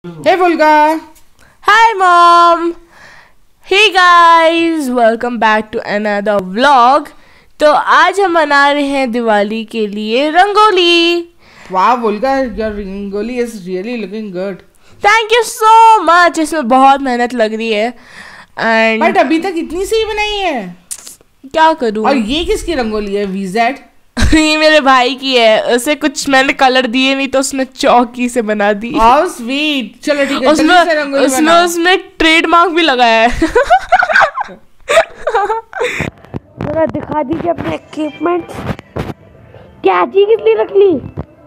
Hey Volga! Hi mom! Hey guys! Welcome back to another vlog. तो आज हम मना रहे हैं दिवाली के लिए rangoli. Wow Volga, your rangoli is really looking good. Thank you so much. इसमें बहुत मेहनत लग रही है and But अभी तक इतनी सी बनाई है. क्या करूँ? और ये किसकी रंगोली है? VZ? ये मेरे भाई की है. उसे कुछ मैंने कलर दिए नहीं तो उसने चौकी से बना दी. How sweet. चलो ठीक है. जल्दी से रंगोली बनाओ. उसने ट्रेडमार्क भी लगाया है. जरा दिखा दीजिए अपने इक्विपमेंट. कैची किस लिए रख ली?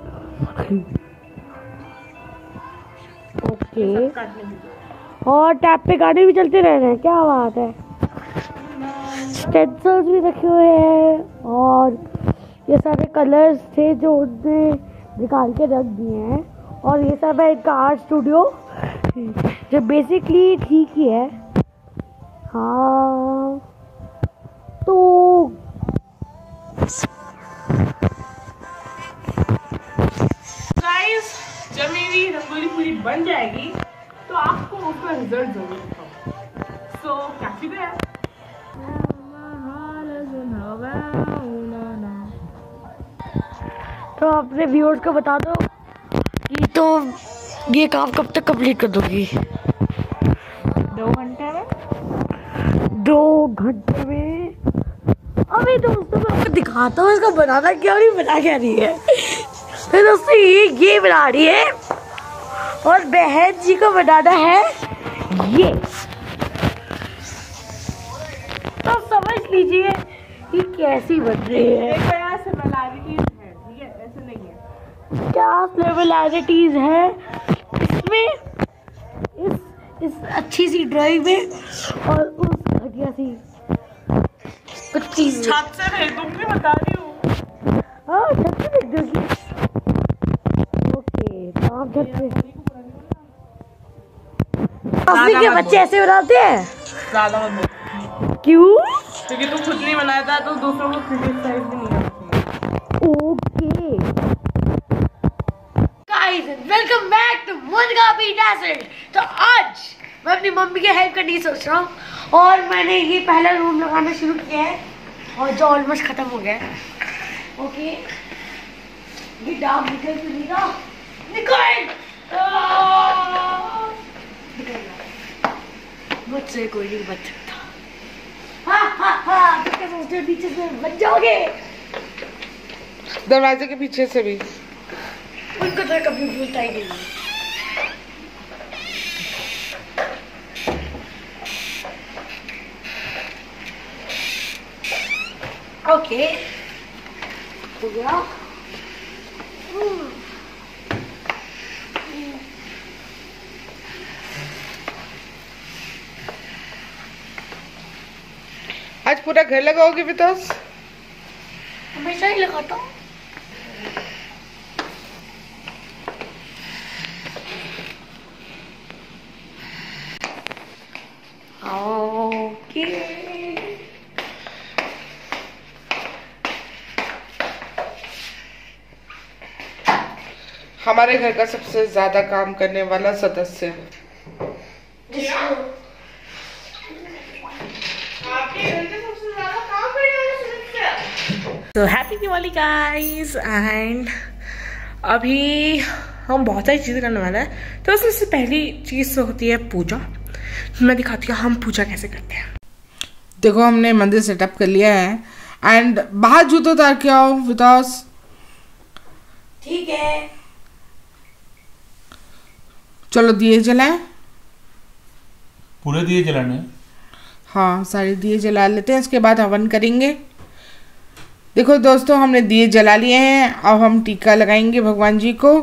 ओके. और टैप पे गाने भी चलते रह रहे हैं. क्या बात है. स्टेंसल्स भी रखे हुए हैं और ये सारे कलर्स थे जो उनने निकाल के रख दिए हैं. और ये सब है इनका आर्ट स्टूडियो जो बेसिकली ठीक ही है. हाँ तो गाइस, जब मेरी रंगोली पूरी बन जाएगी तो आपको उसका रिजल्ट जरूर दिखाऊंगा. सो कैसी है? तो अपने व्यूअर्स को बता दो कि तो ये काम कब तक कंप्लीट कर दोगी? 2 घंटे में. 2 घंटे में. अभी दोस्तों मैं आपको दिखाता हूँ इसका बनाना क्या और ये बना क्या रही है. फिर दोस्तों ये बना रही है और बहन जी को बनाना है ये. तो समझ लीजिए कि कैसी बन रही है. क्या सिमिलैरिटीज है इसमें, इस अच्छी सी ड्राइंग में और उस घटिया सी कुछ चीज. छत से भेज दूंगी, बता रही हूँ. हाँ छत से भेज दोगी. ओके तो आप छत पे असली के बच्चे ऐसे बनाते हैं. ज्यादा मत बोल. क्यों? क्योंकि तू खुद नहीं बनाया था तो दूसरों को क्रिटिसाइज भी नहीं करती. Okay guys, welcome back to मुनगाबी डेजर्ट. तो आज मैं अपनी मम्मी की हेल्प करने की सोच रहा हूँ और मैंने ये पहला रूम लगाना शुरू किया है और जो ऑलमोस्ट खत्म हो गया है. ओके ये डार्क निकल तो नहीं रहा. निकल मुझसे कोई नहीं बच सकता. हाँ क्या सोचते हो पीछे से बच जाओगे. दरवाजे के पीछे से भी. उनको तो कभी भूलता ही नहीं. ओके हो गया. आज पूरा घर लगाओगे विकास? हमेशा ही लगाता हूँ. ओके हमारे घर का सबसे ज्यादा काम करने वाला सदस्य. तो हैप्पी दिवाली गाइस. एंड अभी हम बहुत सारी चीज़ें करने वाले हैं. तो उसमें से पहली चीज़ तो होती है पूजा. मैं दिखाती हूँ हम पूजा कैसे करते हैं. देखो हमने मंदिर सेटअप कर लिया है एंड बाहर जूते उतार के आओ विकास. ठीक है. चलो दिए जलाएं. पूरे दिए जलाने? हाँ सारे दिए जला लेते हैं, इसके बाद हवन करेंगे. देखो दोस्तों हमने दिए जला लिए हैं. अब हम टीका लगाएंगे भगवान जी को.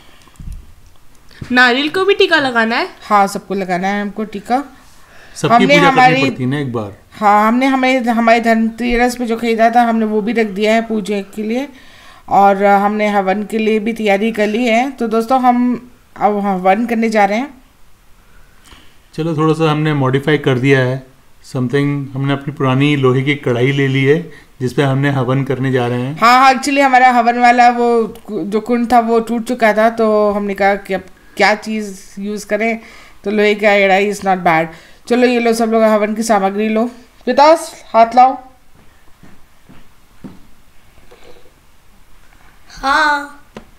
नारियल को भी टीका लगाना है. हाँ सबको लगाना है हमको टीका. सबकी पूजा करनी पड़ती है ना एक बार. हाँ हमने हमारे धनतेरस पे जो खरीदा था हमने वो भी रख दिया है पूजा के लिए. और हमने हवन के लिए भी तैयारी कर ली है. तो दोस्तों हम अब हवन करने जा रहे हैं. चलो थोड़ा सा हमने मॉडिफाई कर दिया है समथिंग. हमने अपनी पुरानी लोहे की कढ़ाई ले ली है जिसपे हमने हवन करने जा रहे हैं. हाँ एक्चुअली हमारा हवन वाला वो जो कुंड था वो टूट चुका था तो हमने कहा कि अब क्या चीज़ यूज़ करें, तो लोहे का कढ़ाई इज़ नॉट बैड। चलो ये लो सब लोग हवन की सामग्री लो। विकास हाथ लाओ। हाँ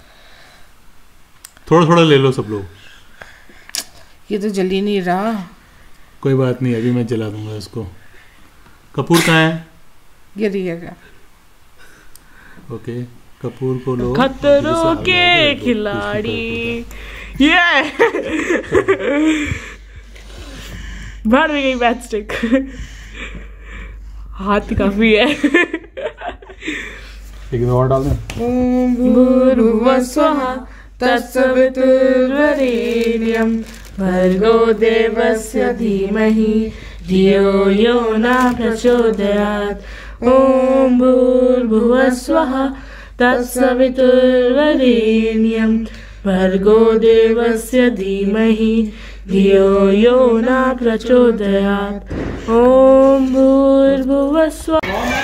थोड़ा थोड़ा ले लो सब लोग। ये तो जल ही नहीं रहा। कोई बात नहीं, अभी मैं जला दूंगा इसको। कपूर कहाँ है? ये दिखेगा। ओके कपूर को लो। खतरों के खिलाड़ी ये भर भी गई मैच स्टिक। हाथ काफी है। एक और डाल दें। भूर्भुवः स्वः तत्सवितुर्वरेण्यं भर्गो देवस्य धीमहि धियो यो न प्रचोदयात्। ॐ भूर्भुवः स्वः तत्सवितुर्वरेण्यं भर्गो देवस्य धीमहि धियो यो न प्रचोदयात्। ॐ भूर्भुवः स्वः।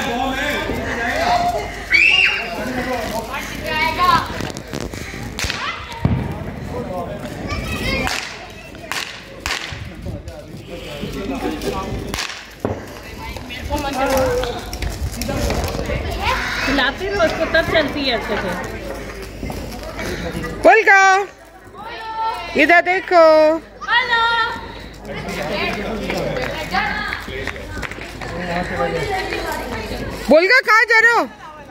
खिलाते रहो उसको तब चलती है अच्छे से। बोलका इधर देखो। बोलका कहाँ जा रहे हो?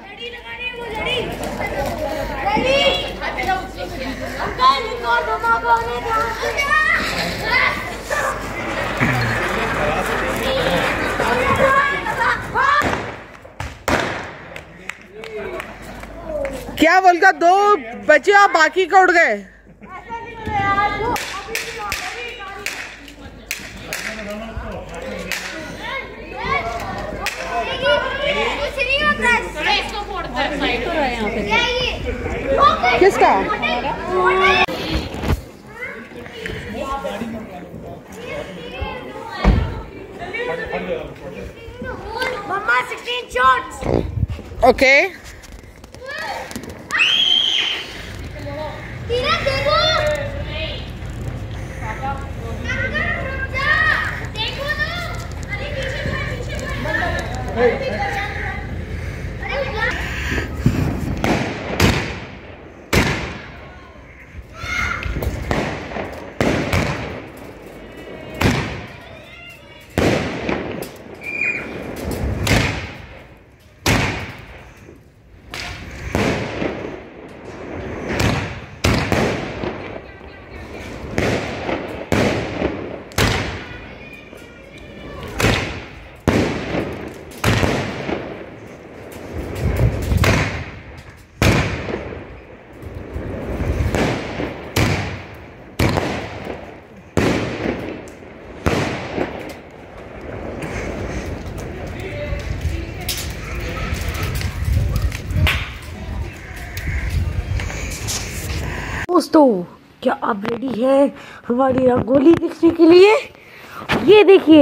क्या बोलका? 2 बचे और बाकी का उड़ गए। किसका? मम्मा 16 shots. ओके तीरा देखो। देखो ना। अरे पीछे दोस्तों क्या आप रेडी हैं हमारी रंगोली देखने के लिए? ये देखिए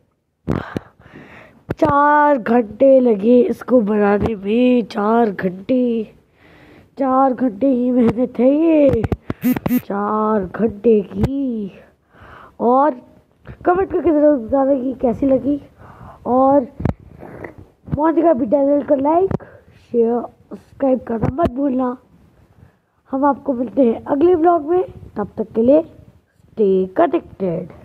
4 घंटे लगे इसको बनाने में। 4 घंटे की मेहनत है ये, 4 घंटे की। और कमेंट करके जरूर बताना कि कैसी लगी। और मोनिका भी चैनल को लाइक शेयर सब्सक्राइब करना मत भूलना। हम आपको मिलते हैं अगले ब्लॉग में, तब तक के लिए स्टे कनेक्टेड।